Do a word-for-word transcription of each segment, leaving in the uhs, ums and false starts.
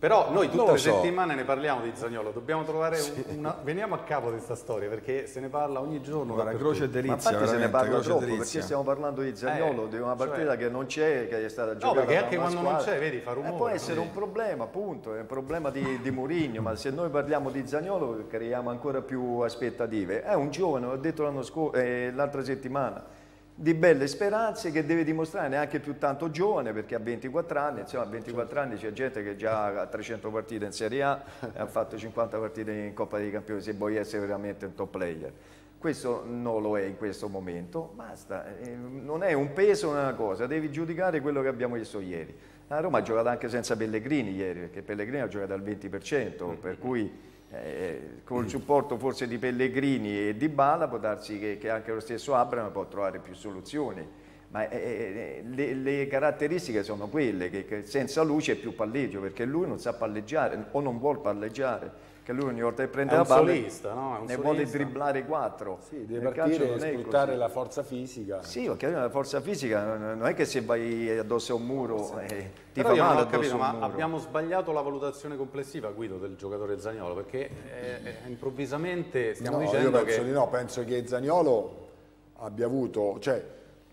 Però noi tutte le so. settimane ne parliamo di Zaniolo, dobbiamo trovare sì. una... Veniamo a capo di questa storia, perché se ne parla ogni giorno. Guarda, croce e delizia, ma infatti se ne parla troppo, delizia. perché stiamo parlando di Zaniolo, eh, di una partita cioè... che non c'è, che è stata giocata. No, perché anche da una quando squadra. non c'è, vedi, fa rumore. Eh, può essere no? un problema, appunto, è un problema di, di Mourinho, ma se noi parliamo di Zaniolo creiamo ancora più aspettative. È un giovane, l'ho detto l'anno scorso, eh, l'altra settimana, di belle speranze, che deve dimostrare, neanche più tanto giovane, perché ha ventiquattro anni, insomma a ventiquattro anni c'è gente che già ha trecento partite in Serie A e ha fatto cinquanta partite in Coppa dei Campioni, se vuoi essere veramente un top player. Questo non lo è in questo momento, basta, non è un peso, non è una cosa, devi giudicare quello che abbiamo visto ieri. La Roma ha giocato anche senza Pellegrini ieri, perché Pellegrini ha giocato al venti per cento, per cui Eh, con il supporto forse di Pellegrini e di Dybala può darsi che, che anche lo stesso Abraham può trovare più soluzioni, ma eh, le, le caratteristiche sono quelle che, che senza lui c'è più palleggio, perché lui non sa palleggiare o non vuol palleggiare, che lui ogni volta che prende la palla solista, no? È un ne solista. vuole dribblare quattro. Sì, deve partire e sfruttare la forza fisica. Sì, perché la forza fisica non è che se vai addosso a un muro eh, ti Però fa io male non ho addosso capito, a un ma muro. abbiamo sbagliato la valutazione complessiva, Guido, del giocatore Zaniolo, perché eh, eh, improvvisamente stiamo no, dicendo io penso che... di no, penso che Zaniolo abbia avuto, cioè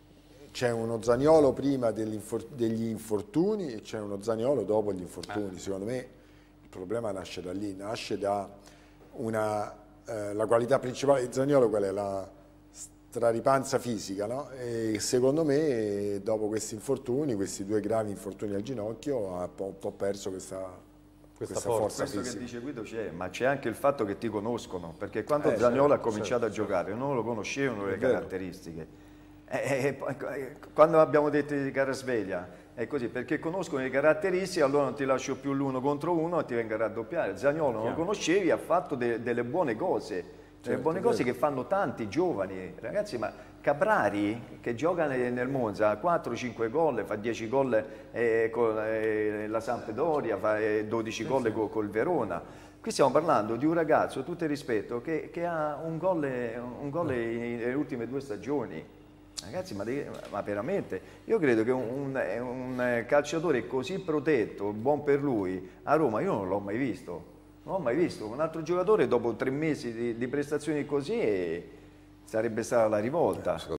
c'è uno Zaniolo prima degli infortuni e c'è uno Zaniolo dopo gli infortuni. Eh. Secondo me il problema nasce da lì, nasce da una, eh, la qualità principale di Zaniolo, quella è la straripanza fisica, no? E secondo me dopo questi infortuni, questi due gravi infortuni al ginocchio, ha un po' perso questa... Questa, questa forza, forza Questo fisica. che dice Guido c'è, ma c'è anche il fatto che ti conoscono, perché quando Eh, Zaniolo certo, ha cominciato certo, a giocare non lo conoscevano le È vero. caratteristiche. Eh, eh, quando abbiamo detto di Carasveglia è così, perché conoscono le caratteristiche, allora non ti lascio più l'uno contro uno e ti venga a raddoppiare. Zaniolo non lo conoscevi, ha fatto de delle buone cose, delle certo, buone cose che fanno tanti giovani. Ragazzi, ma Caprari, che gioca nel Monza, ha quattro cinque gol, fa dieci gol eh, con eh, la Sampdoria, fa eh, dodici gol sì, sì. col Verona. Qui stiamo parlando di un ragazzo, tutto il rispetto, che, che ha un gol, un gol nelle ultime due stagioni. Ragazzi, ma, ma veramente, io credo che un, un, un calciatore così protetto, buon per lui, a Roma io non l'ho mai visto. Non l'ho mai visto. Un altro giocatore dopo tre mesi di, di prestazioni così sarebbe stata la rivolta.